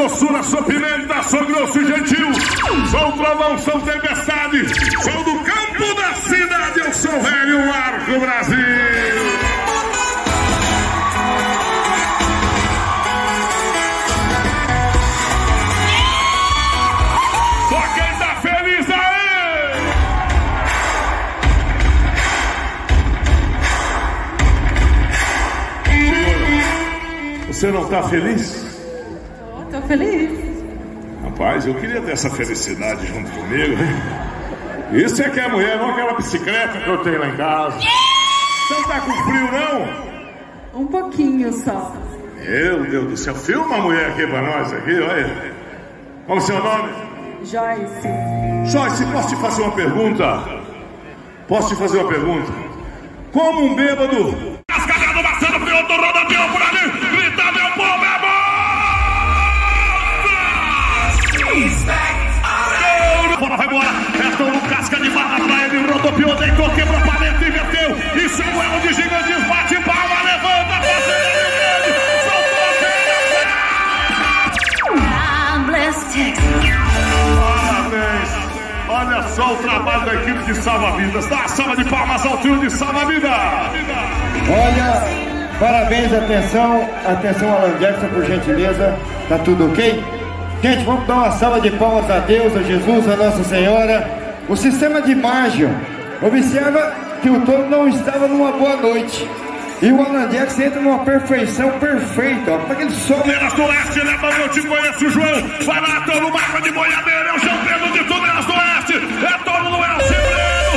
doçura, sou pimenta, sou grosso e gentil. Sou trovão, sou tempestade. Sou do campo da cidade, eu sou velho Marco Brasil. Só quem tá feliz aí! Você não tá feliz? Tô feliz. Rapaz, eu queria ter essa felicidade junto comigo, hein? Isso é que é mulher, não aquela bicicleta que eu tenho lá em casa. Você não tá com frio, não? Um pouquinho só. Meu Deus do céu, filma a mulher aqui pra nós, aqui, olha. Qual o seu nome? Joyce. Joyce, posso te fazer uma pergunta? Posso te fazer uma pergunta? Como um bêbado... Cascalhado, Marcelo, piloto, rodopião por ali, grita, meu povo, é bom! Bola vai embora, é Touro, casca de barra pra ele, rodopiou, deitou, quebrou a paleta, inverteu, e Samuel de Gigantes, bate palma, levanta, parabéns, olha só o trabalho da equipe de salva-vidas, dá a salva de palmas ao trio de salva-vida. Olha, parabéns, atenção Alan Jackson, por gentileza, tá tudo ok? Gente, vamos dar uma salva de palmas a Deus, a Jesus, a Nossa Senhora. O sistema de imagem observa que o touro não estava numa boa noite. E o Alan Jackson entra numa perfeição perfeita, ó, para aquele sol. Túnelas do Oeste, né, mano? Eu te conheço, João. Vai lá, touro, marca de boiadeira, é o João Pedro de Túnelas do Oeste. É touro, não é o segredo.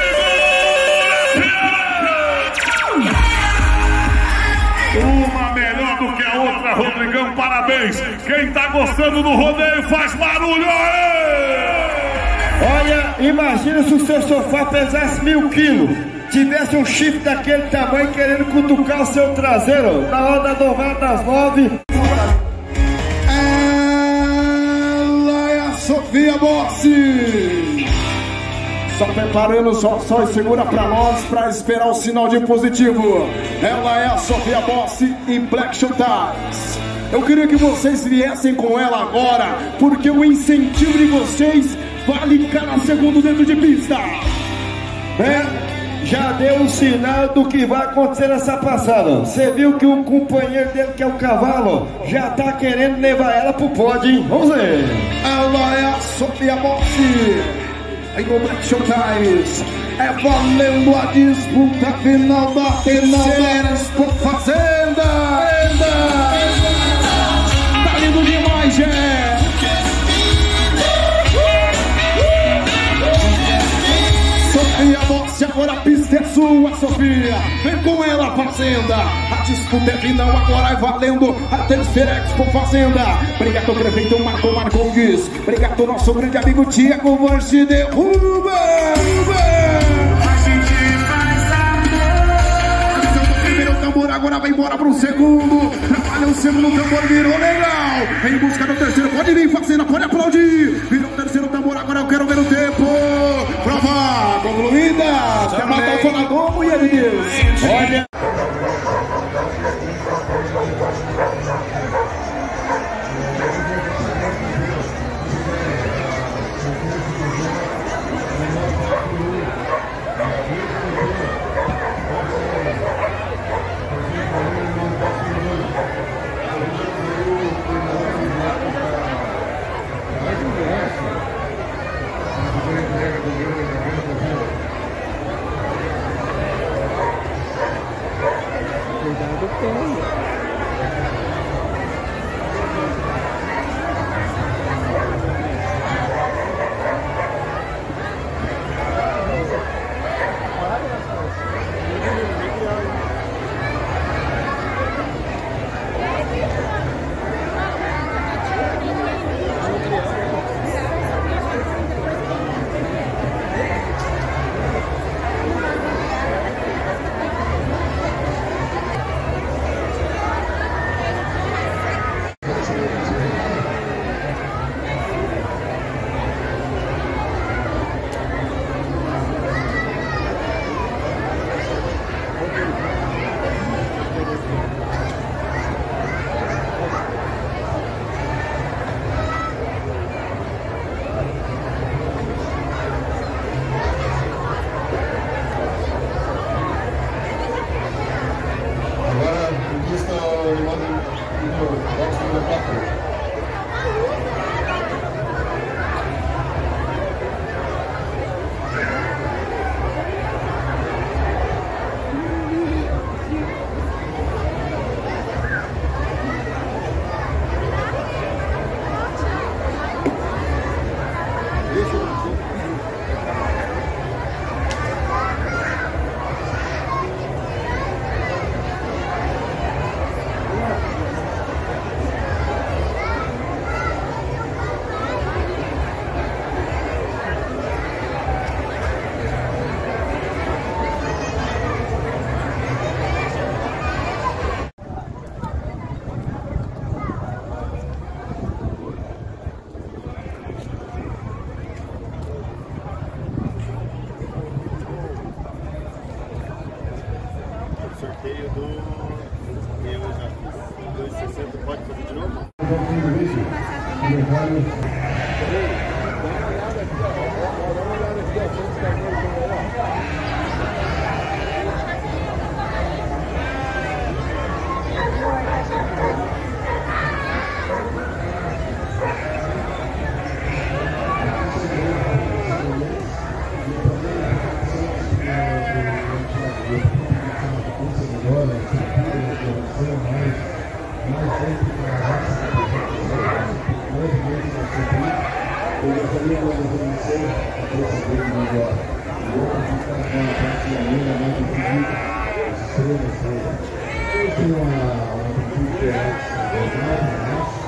Uma melhor do que a outra, Rodrigão, parabéns. Quem tá gostando do rodeio faz barulho, aí! Olha, imagina se o seu sofá pesasse 1000 quilos, tivesse um chifre daquele tamanho querendo cutucar o seu traseiro na hora da novela das 9. Ela é a Sofia Bossi. Só preparando só e segura pra nós pra esperar o sinal de positivo. Ela é a Sofia Bossi e Black Showtimes. Eu queria que vocês viessem com ela agora, porque o incentivo de vocês vale cada segundo dentro de pista. Já deu um sinal do que vai acontecer nessa passada. Você viu que o companheiro dele, que é o cavalo, já tá querendo levar ela pro pódio, hein? Vamos ver. Ela é a Sofia Bossi. Aí no Black Showtimes é valendo a disputa final da terceira Expo Fazenda. Tá lindo demais, gente. Sofia Bossi, agora a pista é sua, Sofia. Vem com ela, Fazenda. A disputa é final, agora é valendo a terceira Expo Fazenda. Obrigado, prefeito Marco Marcondes. Obrigado, nosso grande amigo Tiago Vanche de Ruba. A gente faz amor. O primeiro tambor agora vai embora pro segundo. Trabalha o segundo tambor, virou legal. Em busca do terceiro, pode vir, Fazenda, pode aplaudir. Virou o terceiro tambor, agora eu quero ver o tempo. Prova concluída. Quer matar o sonador, mulheres? Olha. bloqueio do... Eu já fiz 2,60, pode fazer de novo?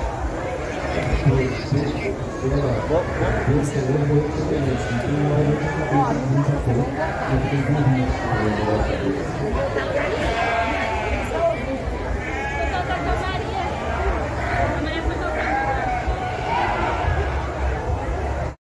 Vamos